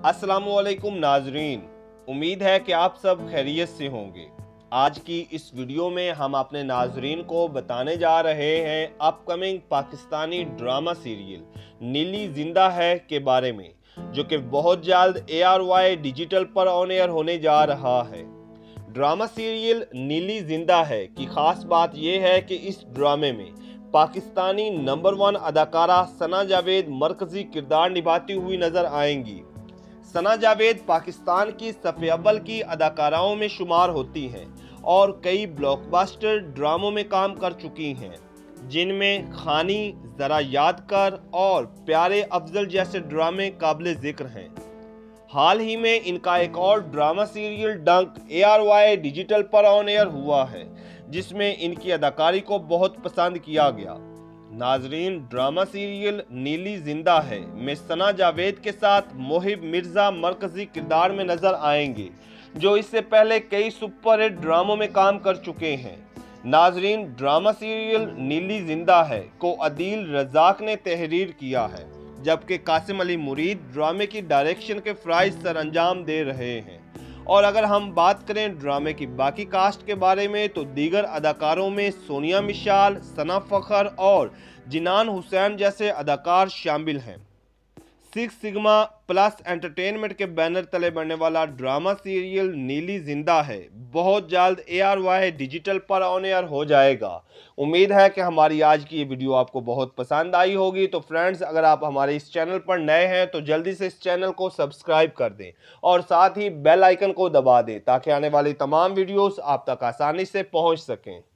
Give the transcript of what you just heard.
अस्सलामुअलैकुम नाजरीन, उम्मीद है कि आप सब खैरियत से होंगे। आज की इस वीडियो में हम अपने नाजरीन को बताने जा रहे हैं अपकमिंग पाकिस्तानी ड्रामा सीरियल नीली जिंदा है के बारे में, जो कि बहुत जल्द ARY डिजिटल पर ऑन एयर होने जा रहा है। ड्रामा सीरियल नीली जिंदा है की खास बात यह है कि इस ड्रामे में पाकिस्तानी नंबर 1 अदाकारा सना जावेद मरकजी किरदार निभाती हुई नजर आएंगी। सना जावेद पाकिस्तान की सफ़े अव्वल की अदाकाराओं में शुमार होती हैं और कई ब्लॉकबस्टर ड्रामों में काम कर चुकी हैं, जिनमें खानी, ज़रा याद कर और प्यारे अफजल जैसे ड्रामे काबिल ज़िक्र हैं। हाल ही में इनका एक और drama serial Dunk ARY digital पर ऑन एयर हुआ है, जिसमें इनकी अदाकारी को बहुत पसंद किया गया। नाजरीन, ड्रामा सीरियल नीली जिंदा है में सना जावेद के साथ मोहिब मिर्जा मरकजी किरदार में नजर आएंगे, जो इससे पहले कई सुपरहिट ड्रामों में काम कर चुके हैं। नाजरीन, ड्रामा सीरियल नीली जिंदा है को अदील रजाक ने तहरीर किया है, जबकि कासिम अली मुरीद ड्रामे की डायरेक्शन के फ़राइज़ सरअंजाम दे रहे हैं। और अगर हम बात करें ड्रामे की बाकी कास्ट के बारे में, तो दीगर अदाकारों में सोनिया मिशाल, सना फ़खर और जिनान हुसैन जैसे अदाकार शामिल हैं। 6 सिग्मा प्लस एंटरटेनमेंट के बैनर तले बनने वाला ड्रामा सीरियल नीली जिंदा है बहुत जल्द ARY डिजिटल पर ऑन एयर हो जाएगा। उम्मीद है कि हमारी आज की ये वीडियो आपको बहुत पसंद आई होगी। तो फ्रेंड्स, अगर आप हमारे इस चैनल पर नए हैं तो जल्दी से इस चैनल को सब्सक्राइब कर दें और साथ ही बेल आइकन को दबा दें, ताकि आने वाली तमाम वीडियोस आप तक आसानी से पहुंच सकें।